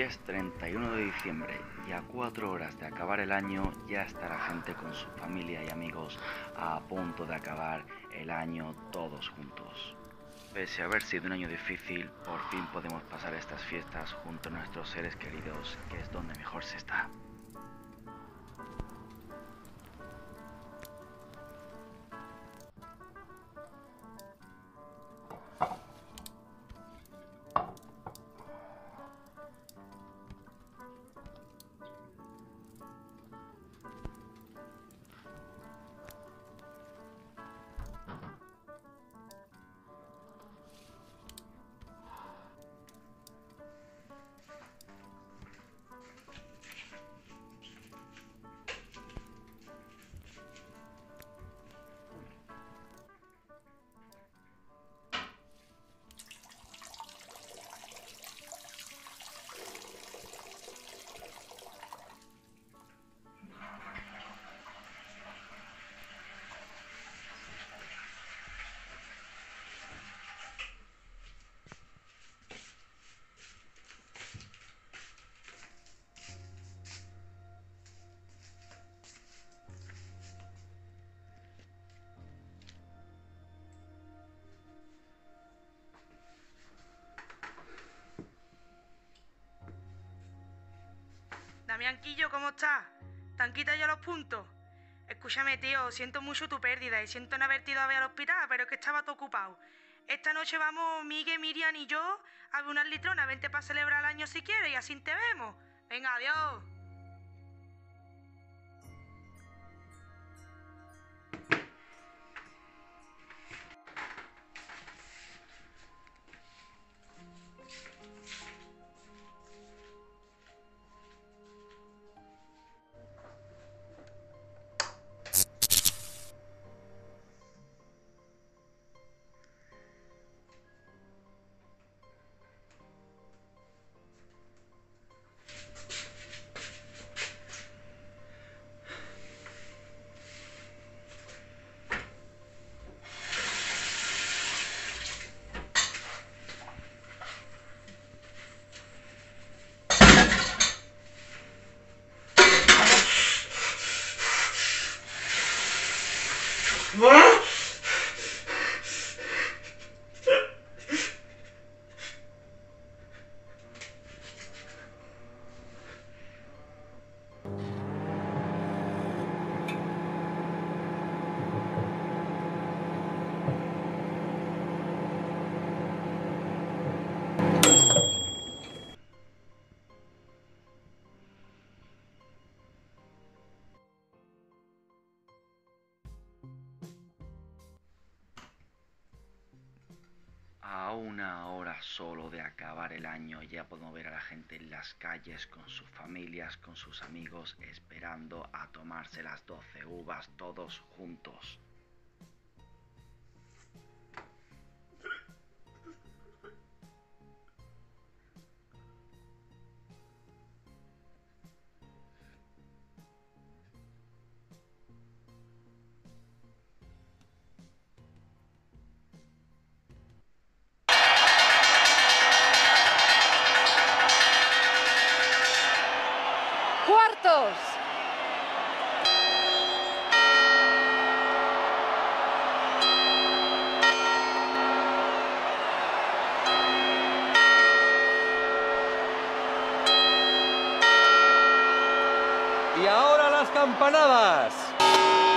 es 31 de diciembre y a 4 horas de acabar el año ya está la gente con su familia y amigos a punto de acabar el año todos juntos. Pese a haber sido un año difícil, por fin podemos pasar estas fiestas junto a nuestros seres queridos, que es donde mejor se está. Damianquillo, ¿cómo estás? ¿Te han quitado ya los puntos? Escúchame, tío, siento mucho tu pérdida y siento no haberte ido a ver al hospital, pero es que estaba todo ocupado. Esta noche vamos Miguel, Miriam y yo a ver unas litronas. Vente para celebrar el año si quieres y así te vemos. Venga, adiós. A una hora solo de acabar el año ya podemos ver a la gente en las calles con sus familias, con sus amigos, esperando a tomarse las 12 uvas todos juntos. ¡Cuartos! Y ahora las campanadas.